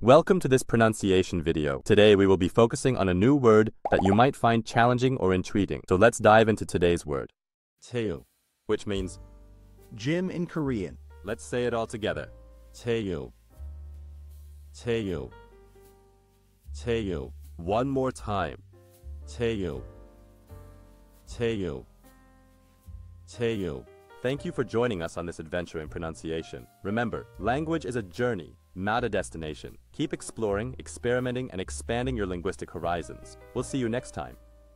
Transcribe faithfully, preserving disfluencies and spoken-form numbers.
Welcome to this pronunciation video. Today we will be focusing on a new word that you might find challenging or intriguing. So let's dive into today's word. cheyuk, which means gym in Korean. Let's say it all together. cheyuk, cheyuk, cheyuk. One more time. cheyuk, cheyuk, cheyuk. Thank you for joining us on this adventure in pronunciation. Remember, language is a journey, not a destination. Keep exploring, experimenting, and expanding your linguistic horizons. We'll see you next time.